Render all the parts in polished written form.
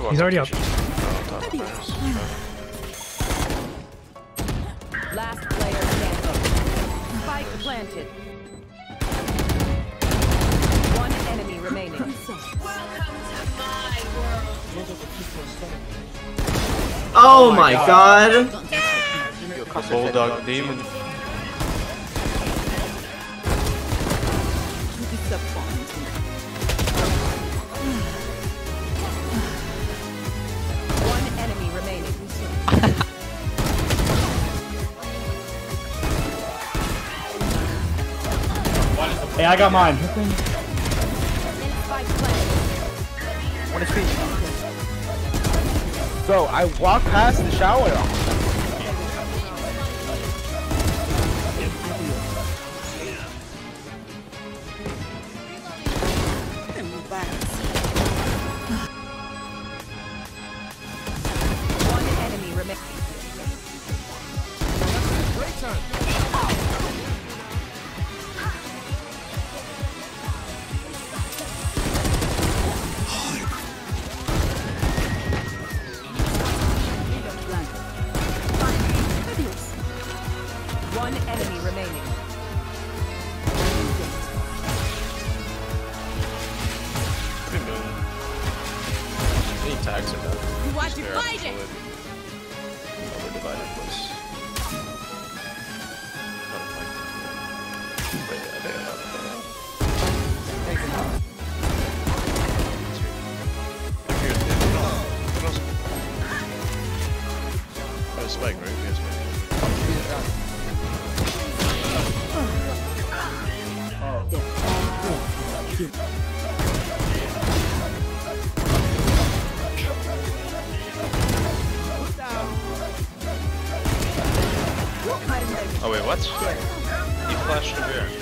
He's already up. Last player standing. Spike planted. One enemy remaining. Oh my god! The Bulldog Demon. One enemy remaining. Hey, I got mine. Spike planted. One HP. Bro, I walked past the shower. One enemy remaining. One enemy remaining. Any tags are done. You want to fight it? Overdivided was. Spike, right? We have spike. Oh wait, what? He flashed over here.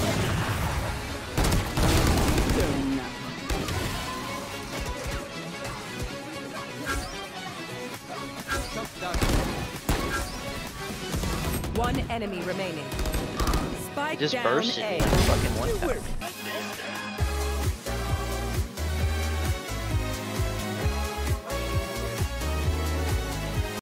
One enemy remaining. Spike Just down burst A. and fucking one tap.